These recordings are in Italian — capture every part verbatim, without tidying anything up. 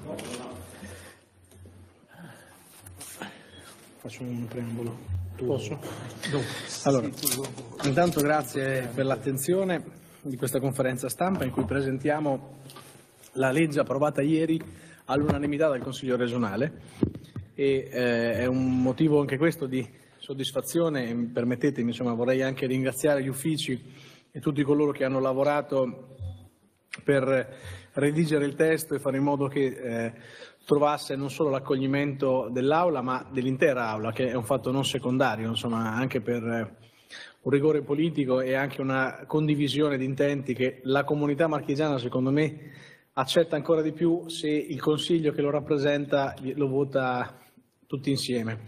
Faccio un preambolo. Posso? Allora, intanto grazie per l'attenzione di questa conferenza stampa in cui presentiamo la legge approvata ieri all'unanimità dal Consiglio regionale e eh, è un motivo anche questo di soddisfazione e permettetemi, insomma, vorrei anche ringraziare gli uffici e tutti coloro che hanno lavorato per redigere il testo e fare in modo che eh, trovasse non solo l'accoglimento dell'Aula ma dell'intera Aula, che è un fatto non secondario, insomma, anche per eh, un rigore politico e anche una condivisione di intenti che la comunità marchigiana, secondo me, accetta ancora di più se il Consiglio che lo rappresenta lo vota tutti insieme.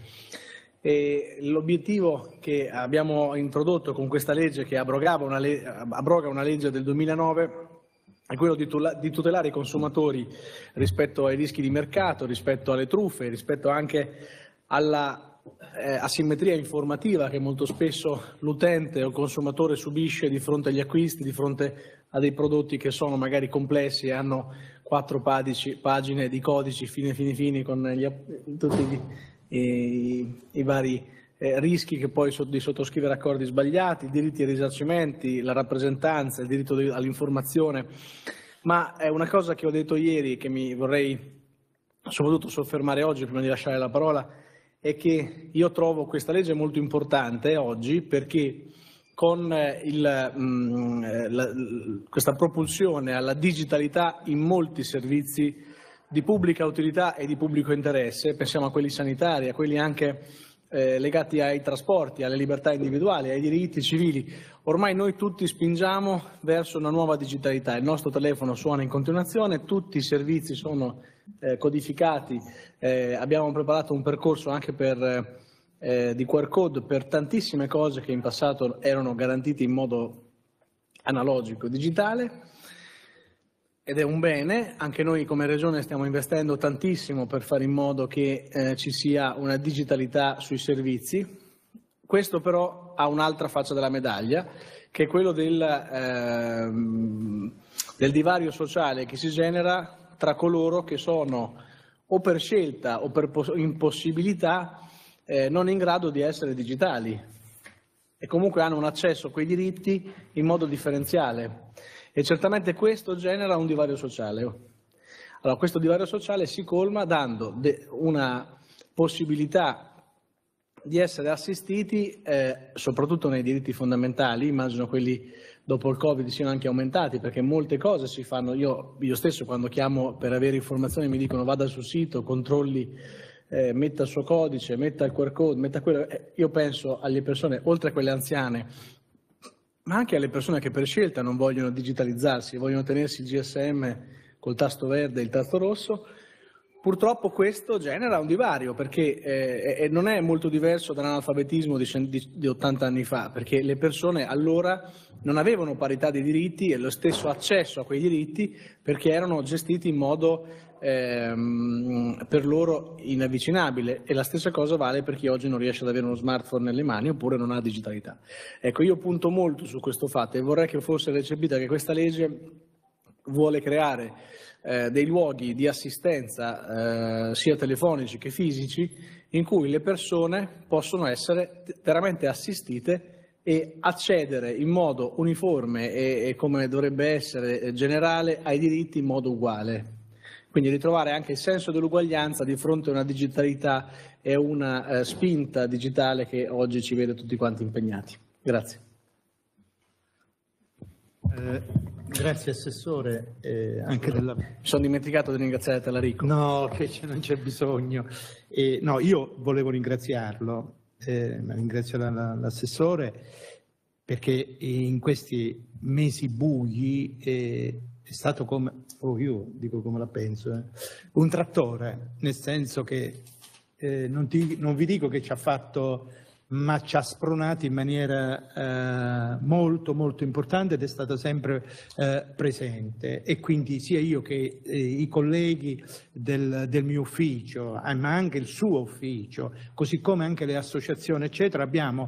L'obiettivo che abbiamo introdotto con questa legge, che abrogava una le- abroga una legge del duemilanove, è quello di, di tutelare i consumatori rispetto ai rischi di mercato, rispetto alle truffe, rispetto anche alla eh, asimmetria informativa che molto spesso l'utente o il consumatore subisce di fronte agli acquisti, di fronte a dei prodotti che sono magari complessi e hanno quattro padici, pagine di codici fine fini fini con gli, tutti gli, i, i vari Eh, rischi che poi so, di sottoscrivere accordi sbagliati, i diritti ai risarcimenti, la rappresentanza, il diritto di, all'informazione, ma è una cosa che ho detto ieri e che mi vorrei soprattutto soffermare oggi prima di lasciare la parola, è che io trovo questa legge molto importante oggi perché con il, mh, la, questa propulsione alla digitalità in molti servizi di pubblica utilità e di pubblico interesse, pensiamo a quelli sanitari, a quelli anche Eh, legati ai trasporti, alle libertà individuali, ai diritti civili. Ormai noi tutti spingiamo verso una nuova digitalità, il nostro telefono suona in continuazione, tutti i servizi sono eh, codificati, eh, abbiamo preparato un percorso anche per, eh, di Q R code per tantissime cose che in passato erano garantite in modo analogico, digitale. Ed è un bene, anche noi come Regione stiamo investendo tantissimo per fare in modo che eh, ci sia una digitalità sui servizi. Questo però ha un'altra faccia della medaglia, che è quello del, ehm, del divario sociale che si genera tra coloro che sono o per scelta o per impossibilità eh, non in grado di essere digitali e comunque hanno un accesso a quei diritti in modo differenziale. E certamente questo genera un divario sociale. Allora, questo divario sociale si colma dando una possibilità di essere assistiti, eh, soprattutto nei diritti fondamentali, immagino quelli dopo il Covid siano anche aumentati, perché molte cose si fanno, io, io stesso quando chiamo per avere informazioni mi dicono vada sul sito, controlli, eh, metta il suo codice, metta il Q R code, metta quello. Eh, io penso alle persone, oltre a quelle anziane, ma anche alle persone che per scelta non vogliono digitalizzarsi, vogliono tenersi il G S M col tasto verde e il tasto rosso. Purtroppo questo genera un divario perché eh, non è molto diverso dall'analfabetismo di, di, di ottanta anni fa, perché le persone allora non avevano parità di diritti e lo stesso accesso a quei diritti perché erano gestiti in modo ehm, per loro inavvicinabile, e la stessa cosa vale per chi oggi non riesce ad avere uno smartphone nelle mani oppure non ha digitalità. Ecco, io punto molto su questo fatto e vorrei che fosse recepita che questa legge vuole creare eh, dei luoghi di assistenza eh, sia telefonici che fisici in cui le persone possono essere veramente assistite e accedere in modo uniforme e, e come dovrebbe essere generale ai diritti in modo uguale. Quindi ritrovare anche il senso dell'uguaglianza di fronte a una digitalità e una eh, spinta digitale che oggi ci vede tutti quanti impegnati. Grazie. Eh, grazie Assessore. Eh, anche della... Mi sono dimenticato di ringraziare Talarico. No, che non c'è bisogno. Eh, no, io volevo ringraziarlo, eh, ringrazio l'Assessore perché in questi mesi bui eh, è stato come, oh io dico come la penso, eh, un trattore, nel senso che eh, non, ti, non vi dico che ci ha fatto, ma ci ha spronati in maniera eh, molto molto importante ed è stata sempre eh, presente, e quindi sia io che eh, i colleghi del, del mio ufficio, ma anche il suo ufficio, così come anche le associazioni eccetera, abbiamo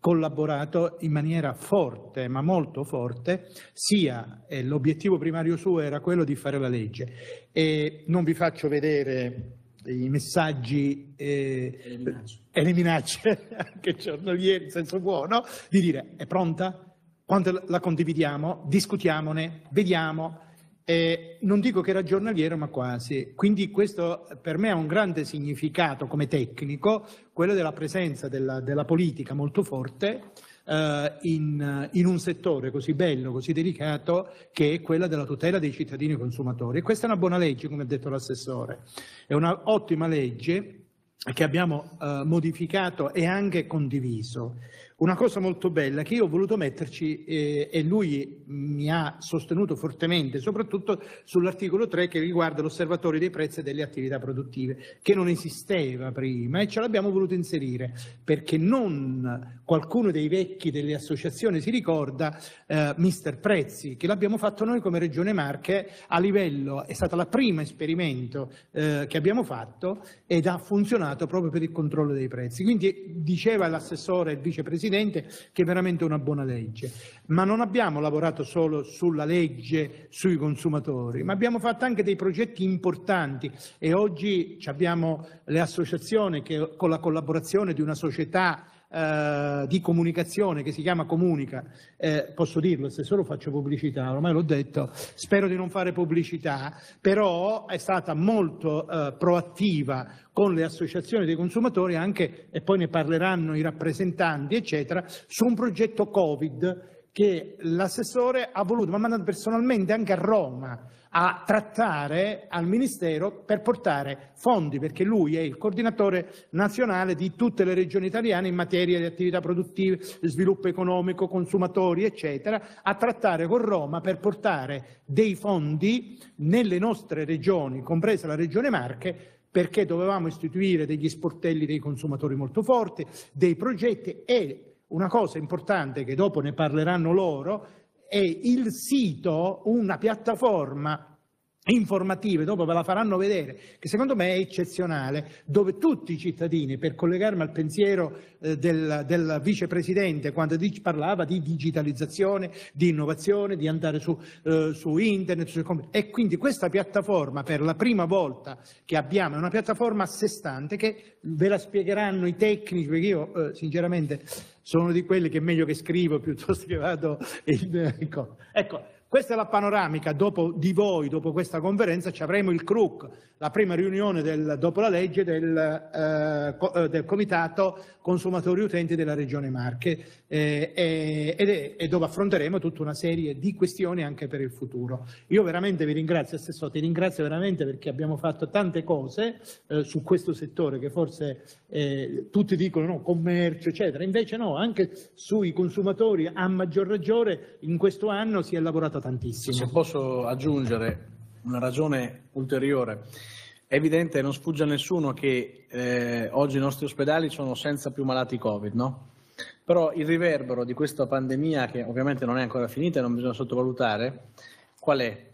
collaborato in maniera forte, ma molto forte, sia eh, l'obiettivo primario suo era quello di fare la legge. E non vi faccio vedere i messaggi eh, e le minacce, e le minacce anche giornalieri in senso buono, di dire: è pronta? Quando la condividiamo, discutiamone, vediamo. Eh, non dico che era giornaliero, ma quasi. Quindi questo per me ha un grande significato come tecnico, quello della presenza della, della politica molto forte eh, in, in un settore così bello, così delicato, che è quella della tutela dei cittadini consumatori. E questa è una buona legge, come ha detto l'assessore. È una ottima legge che abbiamo eh, modificato e anche condiviso. Una cosa molto bella che io ho voluto metterci eh, e lui mi ha sostenuto fortemente, soprattutto sull'articolo tre che riguarda l'osservatorio dei prezzi e delle attività produttive, che non esisteva prima e ce l'abbiamo voluto inserire perché non qualcuno dei vecchi delle associazioni si ricorda eh, mister Prezzi, che l'abbiamo fatto noi come Regione Marche a livello, è stato il primo esperimento eh, che abbiamo fatto ed ha funzionato proprio per il controllo dei prezzi. Quindi diceva l'assessore e il vicepresidente che è veramente una buona legge, ma non abbiamo lavorato solo sulla legge sui consumatori, ma abbiamo fatto anche dei progetti importanti e oggi abbiamo le associazioni che con la collaborazione di una società Uh, di comunicazione che si chiama Comunica, eh, posso dirlo, se solo faccio pubblicità, ormai l'ho detto, spero di non fare pubblicità, però è stata molto uh, proattiva con le associazioni dei consumatori anche, e poi ne parleranno i rappresentanti eccetera, su un progetto Covid che l'assessore ha voluto, mi ha mandato personalmente anche a Roma a trattare al Ministero per portare fondi, perché lui è il coordinatore nazionale di tutte le regioni italiane in materia di attività produttive, sviluppo economico, consumatori, eccetera, a trattare con Roma per portare dei fondi nelle nostre regioni, compresa la Regione Marche, perché dovevamo istituire degli sportelli dei consumatori molto forti, dei progetti e una cosa importante che dopo ne parleranno loro, è il sito, una piattaforma informativa, dopo ve la faranno vedere, che secondo me è eccezionale, dove tutti i cittadini, per collegarmi al pensiero eh, del, del vicepresidente quando dic- parlava di digitalizzazione, di innovazione, di andare su, eh, su internet, su, e quindi questa piattaforma per la prima volta che abbiamo è una piattaforma a sé stante che ve la spiegheranno i tecnici, perché io eh, sinceramente sono di quelli che è meglio che scrivo piuttosto che vado in, ecco, ecco. Questa è la panoramica, dopo di voi, dopo questa conferenza ci avremo il C R U C, la prima riunione del, dopo la legge del, eh, co, del Comitato Consumatori Utenti della Regione Marche eh, e, ed è, e dove affronteremo tutta una serie di questioni anche per il futuro. Io veramente vi ringrazio, Assessore, ti ringrazio veramente perché abbiamo fatto tante cose eh, su questo settore che forse eh, tutti dicono no, commercio eccetera, invece no, anche sui consumatori a maggior ragione in questo anno si è lavorato tantissimo. Se posso aggiungere una ragione ulteriore, è evidente, non sfugge a nessuno che eh, oggi i nostri ospedali sono senza più malati Covid, no? Però il riverbero di questa pandemia, che ovviamente non è ancora finita e non bisogna sottovalutare, qual è?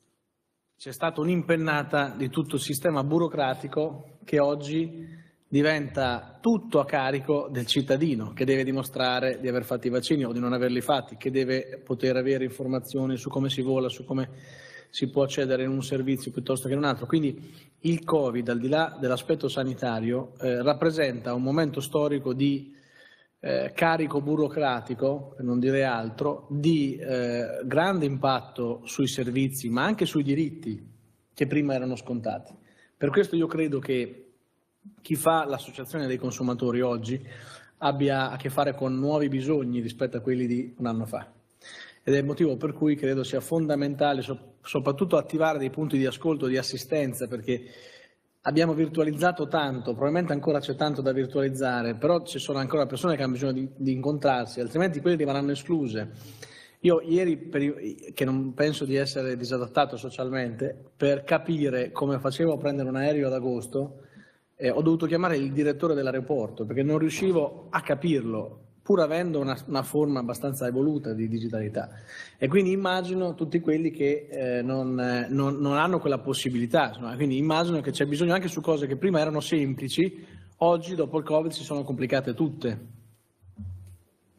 C'è stata un'impennata di tutto il sistema burocratico che oggi diventa tutto a carico del cittadino, che deve dimostrare di aver fatto i vaccini o di non averli fatti, che deve poter avere informazioni su come si vola, su come si può accedere in un servizio piuttosto che in un altro. Quindi il Covid, al di là dell'aspetto sanitario, eh, rappresenta un momento storico di eh, carico burocratico, per non dire altro, di eh, grande impatto sui servizi, ma anche sui diritti che prima erano scontati. Per questo io credo che chi fa l'associazione dei consumatori oggi abbia a che fare con nuovi bisogni rispetto a quelli di un anno fa. Ed è il motivo per cui credo sia fondamentale soprattutto attivare dei punti di ascolto, di assistenza, perché abbiamo virtualizzato tanto, probabilmente ancora c'è tanto da virtualizzare, però ci sono ancora persone che hanno bisogno di, di incontrarsi, altrimenti quelle rimarranno escluse. Io ieri, per, che non penso di essere disadattato socialmente, per capire come facevo a prendere un aereo ad agosto, eh, ho dovuto chiamare il direttore dell'aeroporto, perché non riuscivo a capirlo, pur avendo una, una forma abbastanza evoluta di digitalità. E quindi immagino tutti quelli che eh, non, eh, non, non hanno quella possibilità, insomma. Quindi immagino che c'è bisogno anche su cose che prima erano semplici, oggi dopo il Covid si sono complicate tutte.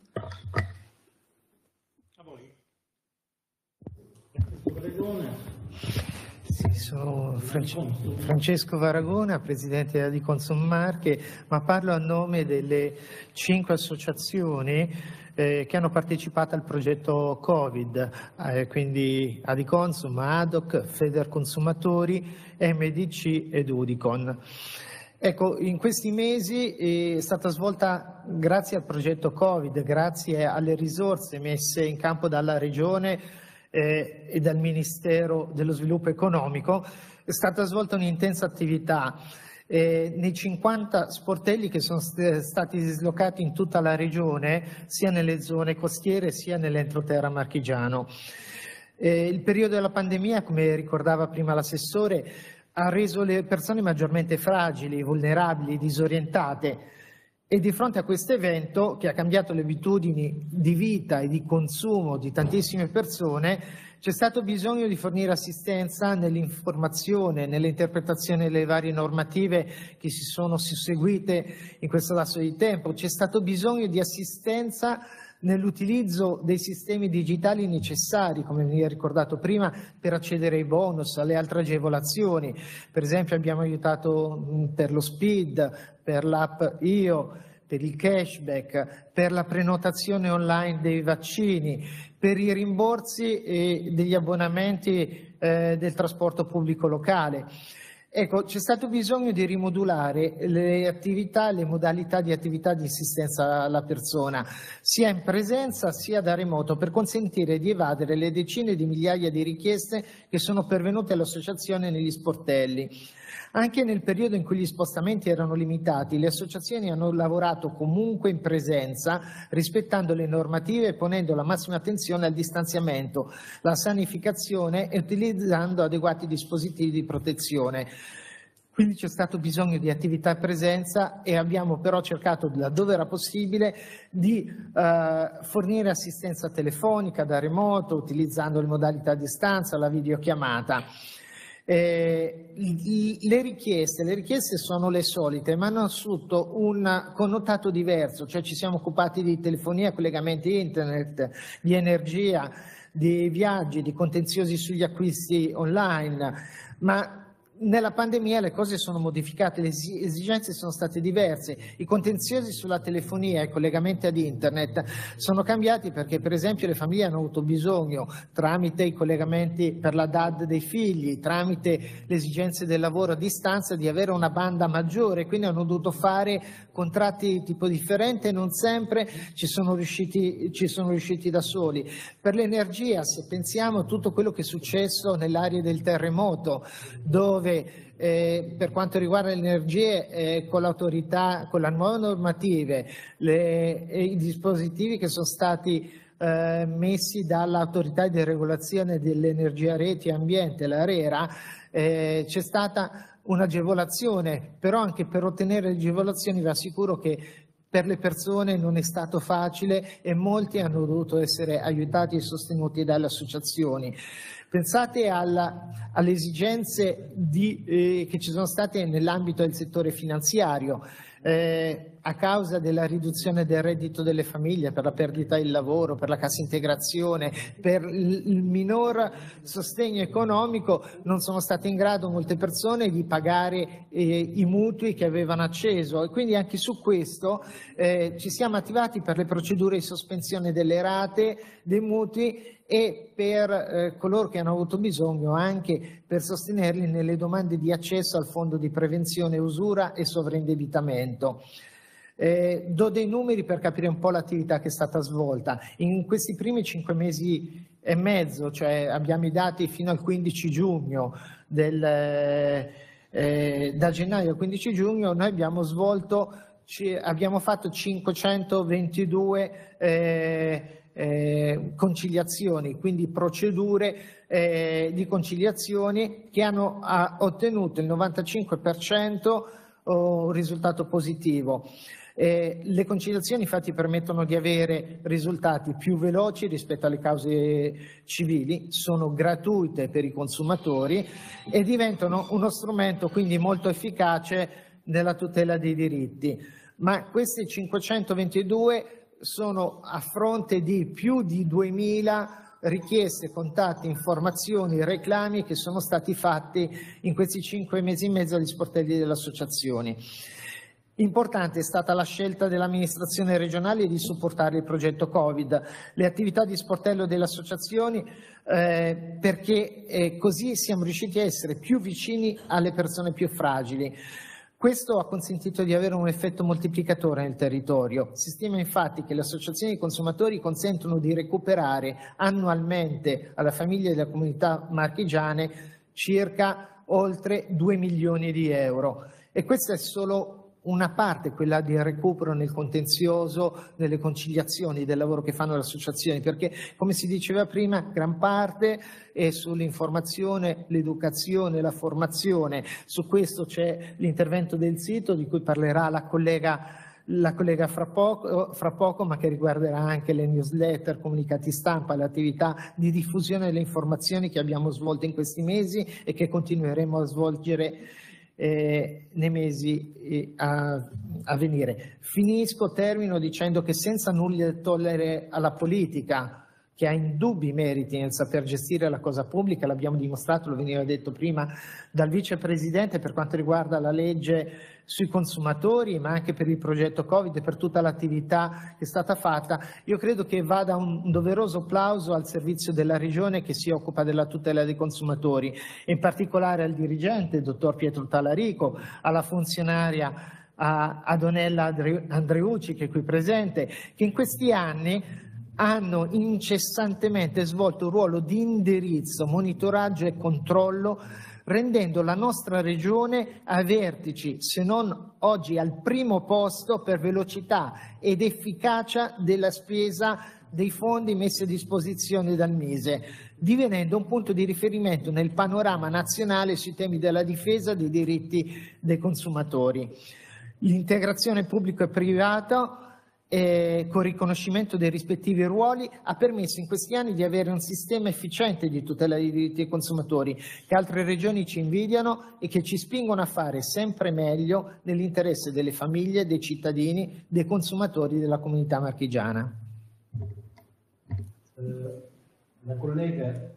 Varagona. Sì, sono Francesco Varagona, presidente della Adiconsummarche, ma parlo a nome delle cinque associazioni eh, che hanno partecipato al progetto Covid, eh, quindi Adiconsum, ADOC, Federconsumatori, M D C ed Udicon. Ecco, in questi mesi è stata svolta, grazie al progetto Covid, grazie alle risorse messe in campo dalla Regione eh, e dal Ministero dello Sviluppo Economico, è stata svolta un'intensa attività. Eh, nei cinquanta sportelli che sono st- stati dislocati in tutta la Regione, sia nelle zone costiere sia nell'entroterra marchigiano. Eh, il periodo della pandemia, come ricordava prima l'assessore, ha reso le persone maggiormente fragili, vulnerabili, disorientate, e di fronte a questo evento che ha cambiato le abitudini di vita e di consumo di tantissime persone, c'è stato bisogno di fornire assistenza nell'informazione, nell'interpretazione delle varie normative che si sono susseguite in questo lasso di tempo. C'è stato bisogno di assistenza nell'utilizzo dei sistemi digitali necessari, come mi ha ricordato prima, per accedere ai bonus, alle altre agevolazioni. Per esempio abbiamo aiutato per lo SPID, per l'app Io, per il cashback, per la prenotazione online dei vaccini, per i rimborsi e degli abbonamenti eh, del trasporto pubblico locale. Ecco, c'è stato bisogno di rimodulare le attività, le modalità di attività di assistenza alla persona, sia in presenza sia da remoto, per consentire di evadere le decine di migliaia di richieste che sono pervenute all'associazione negli sportelli. Anche nel periodo in cui gli spostamenti erano limitati, le associazioni hanno lavorato comunque in presenza, rispettando le normative e ponendo la massima attenzione al distanziamento, la sanificazione e utilizzando adeguati dispositivi di protezione. Quindi c'è stato bisogno di attività e presenza, e abbiamo però cercato, laddove era possibile, di eh, fornire assistenza telefonica da remoto, utilizzando le modalità a distanza, la videochiamata. Eh, le richieste, le richieste sono le solite, ma hanno assunto un connotato diverso, cioè ci siamo occupati di telefonia, collegamenti internet, di energia, di viaggi, di contenziosi sugli acquisti online, ma nella pandemia le cose sono modificate, le esigenze sono state diverse, i contenziosi sulla telefonia e i collegamenti ad internet sono cambiati perché, per esempio, le famiglie hanno avuto bisogno, tramite i collegamenti per la D A D dei figli, tramite le esigenze del lavoro a distanza, di avere una banda maggiore, quindi hanno dovuto fare contratti di tipo differente e non sempre ci sono riusciti, ci sono riusciti da soli. Per l'energia, se pensiamo a tutto quello che è successo nell'area del terremoto, dove Eh, per quanto riguarda le energie, eh, con l'autorità, con le nuove normative, le, e i dispositivi che sono stati eh, messi dall'autorità di regolazione dell'energia reti e ambiente, la RERA, eh, c'è stata un'agevolazione, però anche per ottenere le agevolazioni vi assicuro che per le persone non è stato facile e molti hanno dovuto essere aiutati e sostenuti dalle associazioni. Pensate alla, alle esigenze di, eh, che ci sono state nell'ambito del settore finanziario, eh, a causa della riduzione del reddito delle famiglie, per la perdita del lavoro, per la cassa integrazione, per il minor sostegno economico, non sono state in grado molte persone di pagare eh, i mutui che avevano acceso, e quindi anche su questo eh, ci siamo attivati per le procedure di sospensione delle rate dei mutui e per eh, coloro che hanno avuto bisogno anche per sostenerli nelle domande di accesso al fondo di prevenzione usura e sovraindebitamento. Eh, do dei numeri per capire un po' l'attività che è stata svolta. In questi primi cinque mesi e mezzo, cioè abbiamo i dati fino al quindici giugno, del, eh, da gennaio al quindici giugno, noi abbiamo svolto, abbiamo fatto cinquecentoventidue eh, eh, conciliazioni, quindi procedure eh, di conciliazioni che hanno ha ottenuto il novantacinque per cento un risultato positivo. Eh, le conciliazioni infatti permettono di avere risultati più veloci rispetto alle cause civili, sono gratuite per i consumatori e diventano uno strumento quindi molto efficace nella tutela dei diritti. Ma questi cinquecentoventidue sono a fronte di più di duemila richieste, contatti, informazioni, reclami che sono stati fatti in questi cinque mesi e mezzo agli sportelli delle associazioni. Importante è stata la scelta dell'amministrazione regionale di supportare il progetto Covid, le attività di sportello delle associazioni, eh, perché eh, così siamo riusciti a essere più vicini alle persone più fragili. Questo ha consentito di avere un effetto moltiplicatore nel territorio. Si stima infatti che le associazioni di consumatori consentono di recuperare annualmente alla famiglia delle comunità marchigiane circa oltre due milioni di euro. E questo è solo una parte, quella del recupero nel contenzioso, nelle conciliazioni del lavoro che fanno le associazioni, perché come si diceva prima, gran parte è sull'informazione, l'educazione, la formazione. Su questo c'è l'intervento del sito di cui parlerà la collega la collega fra poco, fra poco, ma che riguarderà anche le newsletter, comunicati stampa, le attività di diffusione delle informazioni che abbiamo svolto in questi mesi e che continueremo a svolgere Eh, nei mesi eh, a, a venire. Finisco, termino dicendo che senza nulla togliere alla politica, che ha indubbi meriti nel saper gestire la cosa pubblica, l'abbiamo dimostrato, lo veniva detto prima dal vicepresidente per quanto riguarda la legge sui consumatori, ma anche per il progetto Covid e per tutta l'attività che è stata fatta. Io credo che vada un doveroso applauso al servizio della Regione che si occupa della tutela dei consumatori, in particolare al dirigente, il dottor Pietro Talarico, alla funzionaria a Adonella Andreucci, che è qui presente, che in questi anni hanno incessantemente svolto un ruolo di indirizzo, monitoraggio e controllo, rendendo la nostra regione a vertici, se non oggi al primo posto per velocità ed efficacia della spesa dei fondi messi a disposizione dal Mise, divenendo un punto di riferimento nel panorama nazionale sui temi della difesa dei diritti dei consumatori. L'integrazione pubblico e privato Eh, con riconoscimento dei rispettivi ruoli ha permesso in questi anni di avere un sistema efficiente di tutela dei diritti dei consumatori che altre regioni ci invidiano e che ci spingono a fare sempre meglio nell'interesse delle famiglie, dei cittadini, dei consumatori della comunità marchigiana. Eh, la collega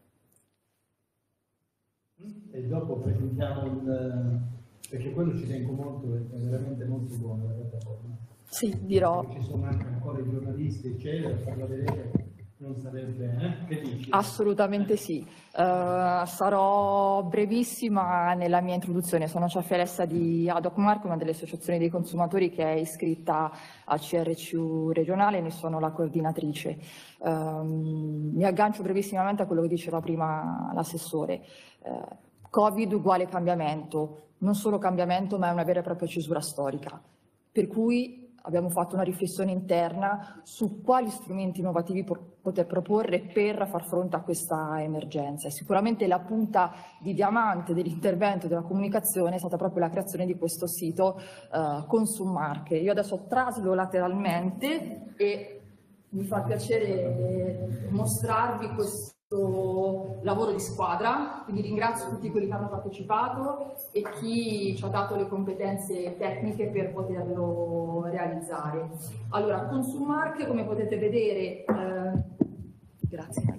e dopo presentiamo il, perché quello ci tengo molto, è veramente molto buono la piattaforma. Sì, dirò. Ci sono anche ancora i giornalisti, eccetera, farla vedere non sarebbe, eh? Che dici? Assolutamente sì. Uh, sarò brevissima nella mia introduzione. Sono Ciaffi Alessia di ADOCMARC, una delle associazioni dei consumatori che è iscritta al C R C U regionale, ne sono la coordinatrice. Um, mi aggancio brevissimamente a quello che diceva prima l'assessore. Uh, Covid uguale cambiamento, non solo cambiamento ma è una vera e propria cesura storica. Per cui abbiamo fatto una riflessione interna su quali strumenti innovativi poter proporre per far fronte a questa emergenza. E sicuramente la punta di diamante dell'intervento della comunicazione è stata proprio la creazione di questo sito uh, Consummark. Io adesso traslo lateralmente e mi fa piacere mostrarvi questo lavoro di squadra, quindi ringrazio tutti quelli che hanno partecipato e chi ci ha dato le competenze tecniche per poterlo realizzare. Allora, Consummark, come potete vedere, eh, grazie.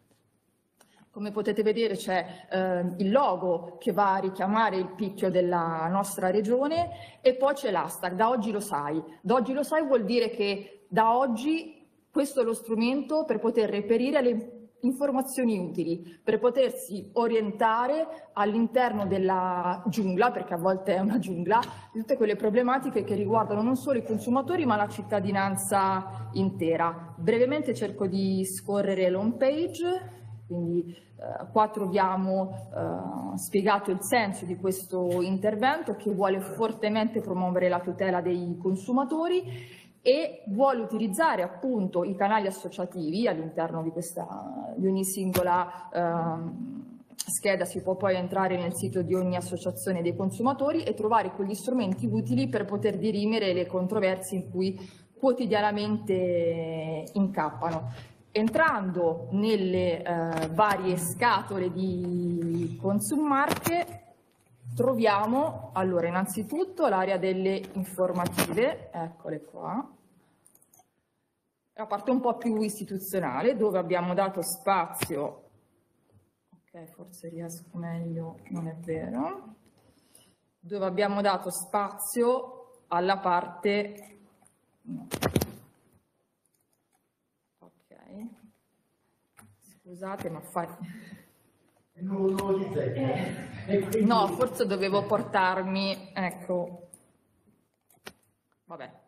Come potete vedere c'è eh, il logo che va a richiamare il picchio della nostra regione e poi c'è l'hashtag, da oggi lo sai. Da oggi lo sai vuol dire che da oggi questo è lo strumento per poter reperire le informazioni utili, per potersi orientare all'interno della giungla, perché a volte è una giungla, di tutte quelle problematiche che riguardano non solo i consumatori ma la cittadinanza intera. Brevemente cerco di scorrere l'home page, quindi eh, qua troviamo eh, spiegato il senso di questo intervento che vuole fortemente promuovere la tutela dei consumatori e vuole utilizzare appunto i canali associativi all'interno di, di ogni singola ehm, scheda. Si può poi entrare nel sito di ogni associazione dei consumatori e trovare quegli strumenti utili per poter dirimere le controversie in cui quotidianamente incappano. Entrando nelle eh, varie scatole di Consummark troviamo allora innanzitutto l'area delle informative, eccole qua. la parte un po' più istituzionale, dove abbiamo dato spazio, ok, forse riesco meglio, non è vero, dove abbiamo dato spazio alla parte, no. Ok, scusate ma fai... No, forse dovevo portarmi, ecco, vabbè.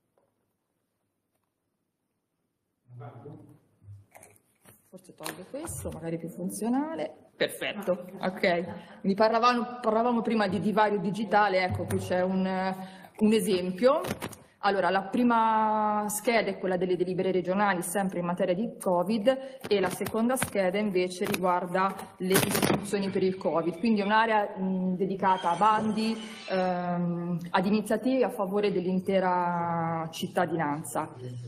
Forse tolgo questo, magari più funzionale. Perfetto, ok. Quindi parlavamo, parlavamo prima di divario digitale, ecco qui c'è un, un esempio. Allora, la prima scheda è quella delle delibere regionali, sempre in materia di Covid, e la seconda scheda invece riguarda le istituzioni per il Covid, quindi è un'area dedicata a bandi, ehm, ad iniziative a favore dell'intera cittadinanza.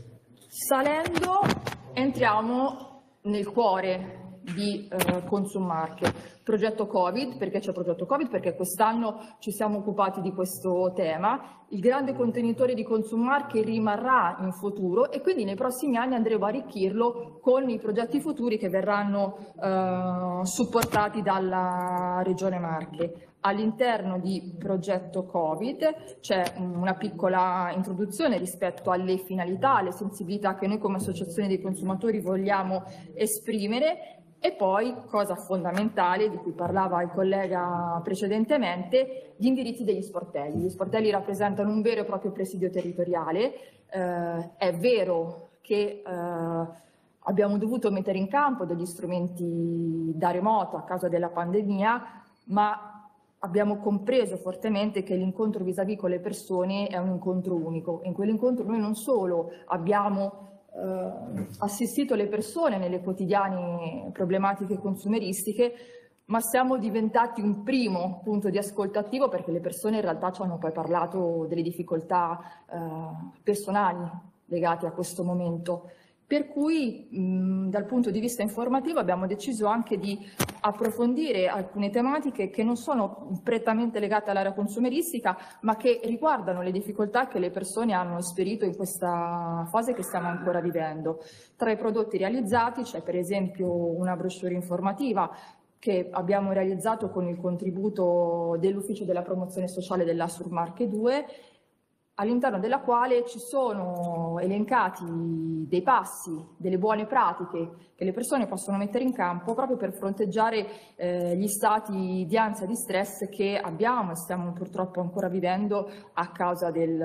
Salendo entriamo nel cuore di eh, Consummarche. Progetto Covid, perché c'è progetto Covid? Perché quest'anno ci siamo occupati di questo tema. Il grande contenitore di Consummarche rimarrà in futuro e quindi nei prossimi anni andremo a arricchirlo con i progetti futuri che verranno eh, supportati dalla Regione Marche. All'interno di progetto Covid c'è una piccola introduzione rispetto alle finalità, alle sensibilità che noi come associazione dei consumatori vogliamo esprimere. E poi, cosa fondamentale, di cui parlava il collega precedentemente, gli indirizzi degli sportelli. Gli sportelli rappresentano un vero e proprio presidio territoriale. Eh, è vero che eh, abbiamo dovuto mettere in campo degli strumenti da remoto a causa della pandemia, ma abbiamo compreso fortemente che l'incontro vis-à-vis con le persone è un incontro unico. In quell'incontro noi non solo abbiamo Uh, assistito le persone nelle quotidiane problematiche consumeristiche, ma siamo diventati un primo punto di ascolto attivo perché le persone in realtà ci hanno poi parlato delle difficoltà uh, personali legate a questo momento. Per cui mh, dal punto di vista informativo abbiamo deciso anche di approfondire alcune tematiche che non sono prettamente legate all'area consumeristica, ma che riguardano le difficoltà che le persone hanno esperito in questa fase che stiamo ancora vivendo. Tra i prodotti realizzati c'è per esempio una brochure informativa che abbiamo realizzato con il contributo dell'Ufficio della Promozione Sociale dell'A S U R Marche due, all'interno della quale ci sono elencati dei passi, delle buone pratiche che le persone possono mettere in campo proprio per fronteggiare eh, gli stati di ansia e di stress che abbiamo e stiamo purtroppo ancora vivendo a causa del,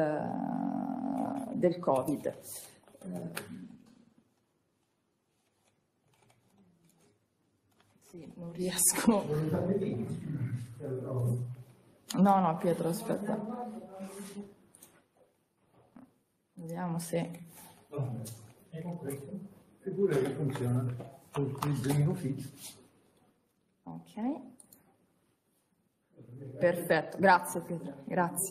del Covid. Eh, sì, non riesco. No, no, Pietro, aspetta. Vediamo se... E con questo figura che funziona sul primo fix. Ok. Perfetto, grazie Pietro, grazie.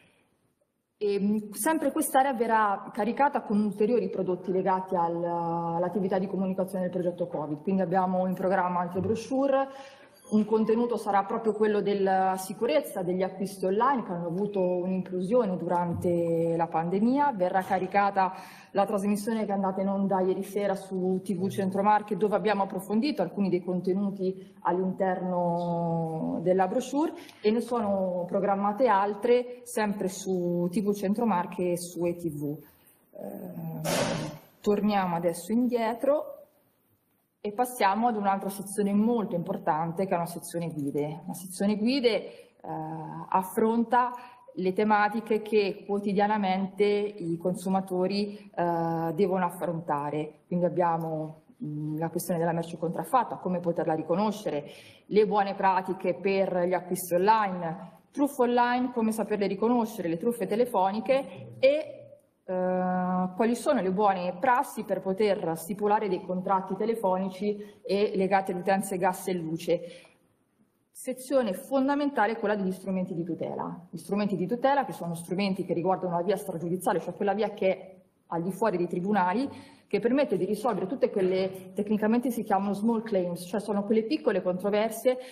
E, sempre quest'area verrà caricata con ulteriori prodotti legati al, all'attività di comunicazione del progetto Covid, quindi abbiamo in programma altre brochure. Un contenuto sarà proprio quello della sicurezza degli acquisti online che hanno avuto un'implosione durante la pandemia. Verrà caricata la trasmissione che è andata in onda ieri sera su T V Centro Marche, dove abbiamo approfondito alcuni dei contenuti all'interno della brochure, e ne sono programmate altre sempre su T V Centro Marche e su E T V. Eh, torniamo adesso indietro. E passiamo ad un'altra sezione molto importante che è una sezione guide. La sezione guide eh, affronta le tematiche che quotidianamente i consumatori eh, devono affrontare. Quindi abbiamo mh, la questione della merce contraffatta, come poterla riconoscere, le buone pratiche per gli acquisti online, truffe online, come saperle riconoscere, le truffe telefoniche e Uh, quali sono le buone prassi per poter stipulare dei contratti telefonici e legati alle utenze gas e luce. Sezione fondamentale è quella degli strumenti di tutela. Gli strumenti di tutela, che sono strumenti che riguardano la via stragiudiziale, cioè quella via che è al di fuori dei tribunali, che permette di risolvere tutte quelle, tecnicamente si chiamano small claims, cioè sono quelle piccole controversie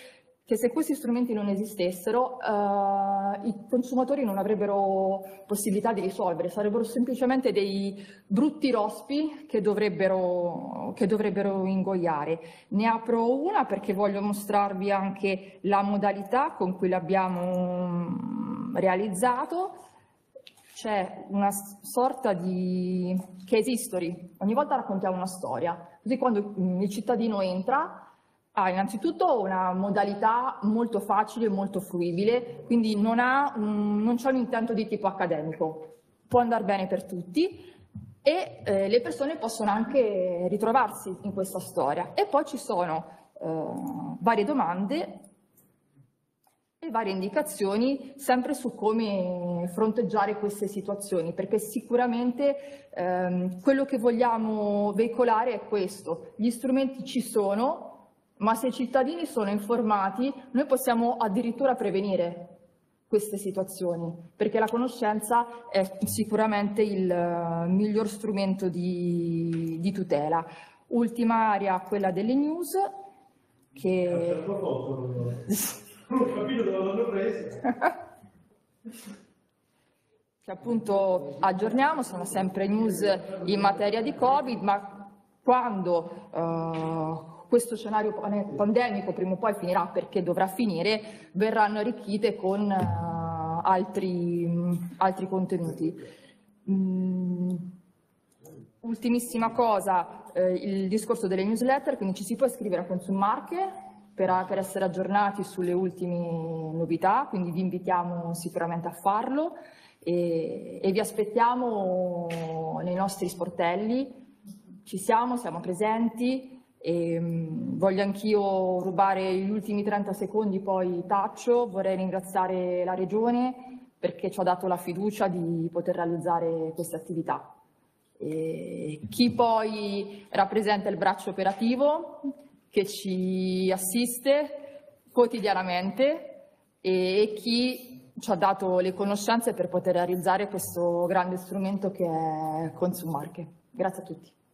che se questi strumenti non esistessero, eh, i consumatori non avrebbero possibilità di risolvere, sarebbero semplicemente dei brutti rospi che dovrebbero, che dovrebbero ingoiare. Ne apro una perché voglio mostrarvi anche la modalità con cui l'abbiamo realizzato. C'è una sorta di case history, ogni volta raccontiamo una storia, così quando il cittadino entra ha innanzitutto una modalità molto facile e molto fruibile, quindi non, ha, non c'è un intento di tipo accademico, può andare bene per tutti e eh, le persone possono anche ritrovarsi in questa storia. E poi ci sono eh, varie domande e varie indicazioni sempre su come fronteggiare queste situazioni, perché sicuramente ehm, quello che vogliamo veicolare è questo: gli strumenti ci sono, ma se i cittadini sono informati noi possiamo addirittura prevenire queste situazioni, perché la conoscenza è sicuramente il uh, miglior strumento di, di tutela. Ultima area, quella delle news, che... Non ho capito dove l'hanno preso. Che appunto aggiorniamo, sono sempre news in materia di Covid, ma quando uh, questo scenario pandemico prima o poi finirà, perché dovrà finire, verranno arricchite con uh, altri, um, altri contenuti. Mm. Ultimissima cosa, eh, il discorso delle newsletter, quindi ci si può iscrivere a Consummarche per, per essere aggiornati sulle ultime novità, quindi vi invitiamo sicuramente a farlo e, e vi aspettiamo nei nostri sportelli. Ci siamo, siamo presenti e mh, voglio anch'io rubare gli ultimi trenta secondi, poi taccio. Vorrei ringraziare la Regione perché ci ha dato la fiducia di poter realizzare queste attività. E chi poi rappresenta il braccio operativo che ci assiste quotidianamente e chi ci ha dato le conoscenze per poter realizzare questo grande strumento che è Consummarche. Grazie a tutti.